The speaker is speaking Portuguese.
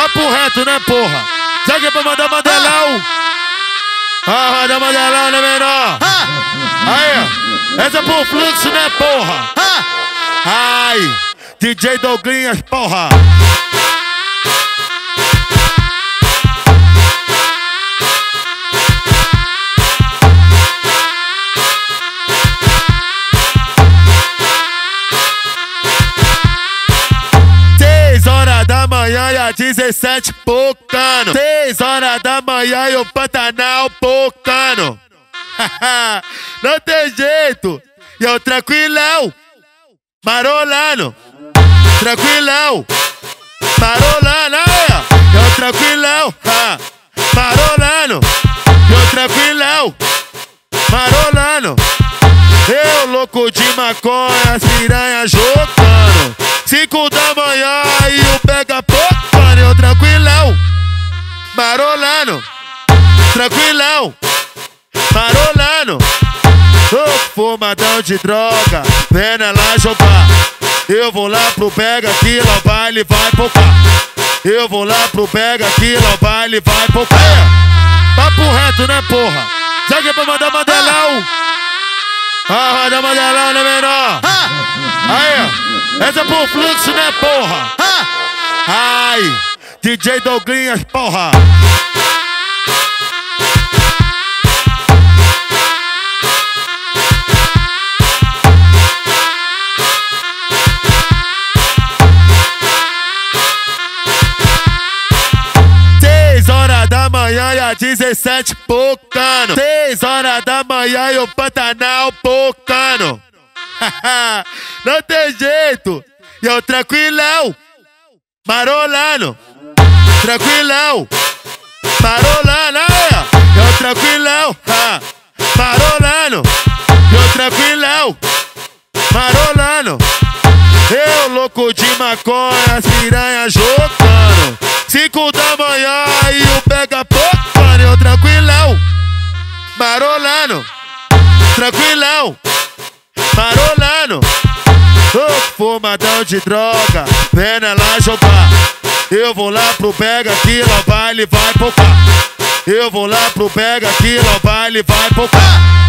Papo reto, né, porra? Sabe que é pra mandar Mandelão? Roda Mandelão, né, menor? Aí, essa é pro fluxo, né, porra? Ai, DJ Douglinhas, porra. Da manhã e a 17 pocando. 6 horas da manhã e o Pantanal pocando. Não tem jeito. E eu tranquilão, marolando. Tranquilão, marolando. Eu tranquilão, marolando. Eu tranquilão, marolando. Eu louco de maconha, as piranhas jogando. 5 da manhã e o pega pocando. Eu tranquilão, marolando. Tranquilão, marolando. Ô fumadão de droga, vendo ela jogar. Eu vou lá pro pega que lá o baile vai pocar. Eu vou lá pro pega que lá o baile vai pocar. Papo reto, né, porra? Sabe que é pra mandar Mandelão? Roda Mandelão, né, menor? Aí, essa é pro fluxo, né, porra? Ai, DJ Douglinhas, porra. Da manhã e a 17 pocando. 6 horas da manhã e o Pantanal pocando. Não tem jeito. E eu tranquilão, marolando. Tranquilão, marolando. Eu tranquilão, marolando. Eu tranquilão, marolando. Eu louco de maconha, as piranhas jogando. 5 da manhã e o pega pocando. Eu tranquilão, marolando. Tranquilão, marolando. Ô fumadão de droga, vendo ela jogar. Eu vou lá pro pega que lá o baile vai pocar. Eu vou lá pro pega que lá o baile vai pocar.